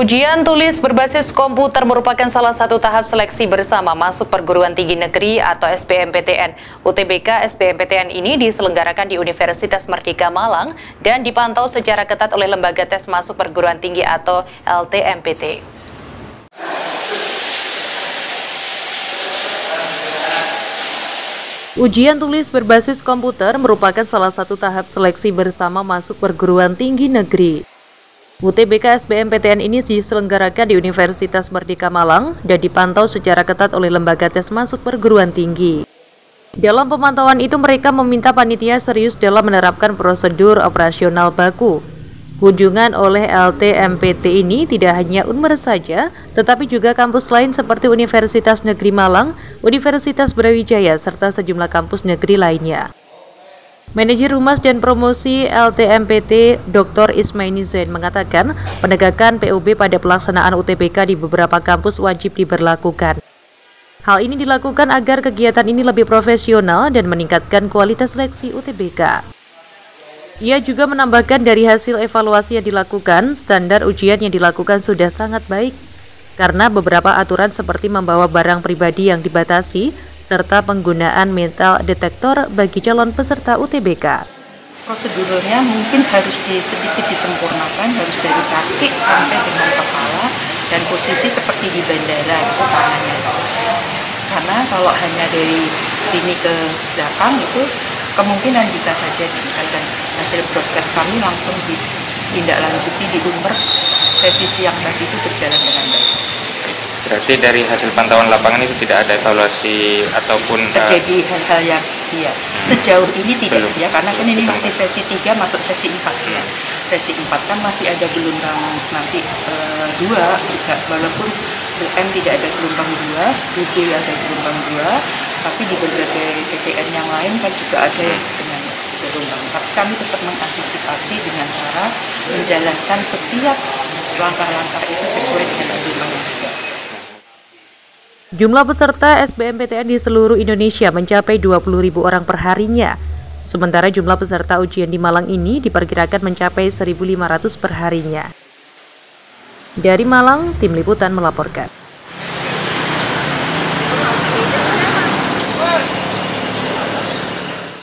Ujian tulis berbasis komputer merupakan salah satu tahap seleksi bersama masuk perguruan tinggi negeri atau SBMPTN. UTBK SBMPTN ini diselenggarakan di Universitas Merdeka Malang dan dipantau secara ketat oleh Lembaga Tes Masuk Perguruan Tinggi atau LTMPT. Ujian tulis berbasis komputer merupakan salah satu tahap seleksi bersama masuk perguruan tinggi negeri. UTBK SBMPTN ini diselenggarakan di Universitas Merdeka Malang dan dipantau secara ketat oleh Lembaga Tes Masuk Perguruan Tinggi. Dalam pemantauan itu mereka meminta panitia serius dalam menerapkan prosedur operasional baku. Kunjungan oleh LTMPT ini tidak hanya Unmer saja, tetapi juga kampus lain seperti Universitas Negeri Malang, Universitas Brawijaya, serta sejumlah kampus negeri lainnya. Manajer Humas dan Promosi LTMPT Dr. Ismaini Zain mengatakan penegakan POB pada pelaksanaan UTBK di beberapa kampus wajib diberlakukan. Hal ini dilakukan agar kegiatan ini lebih profesional dan meningkatkan kualitas seleksi UTBK. Ia juga menambahkan dari hasil evaluasi yang dilakukan, standar ujian yang dilakukan sudah sangat baik karena beberapa aturan seperti membawa barang pribadi yang dibatasi serta penggunaan metal detektor bagi calon peserta UTBK. Prosedurnya mungkin harus sedikit disempurnakan, harus dari kaki sampai dengan kepala dan posisi seperti di bandara itu tangannya. Karena kalau hanya dari sini ke belakang itu kemungkinan bisa saja dan hasil broadcast kami langsung ditindaklanjuti di Unmer. Sesi siang tadi itu berjalan dengan baik. Berarti dari hasil pantauan lapangan itu tidak ada evaluasi ataupun terjadi hal-hal yang sejauh ini tidak belum, ya, karena kan ini masih sesi 3 masuk sesi 4 ya. Sesi 4 kan masih ada gelombang nanti 2 juga, walaupun BM tidak ada gelombang 2, UB ada gelombang 2, tapi di berbagai PTN yang lain kan juga ada dengan gelombang. Tapi kami tetap mengantisipasi dengan cara menjalankan setiap langkah-langkah itu sesuai dengan gelombang yang ada. Jumlah peserta SBMPTN di seluruh Indonesia mencapai 20.000 orang perharinya. Sementara jumlah peserta ujian di Malang ini diperkirakan mencapai 1.500 perharinya. Dari Malang, Tim Liputan melaporkan.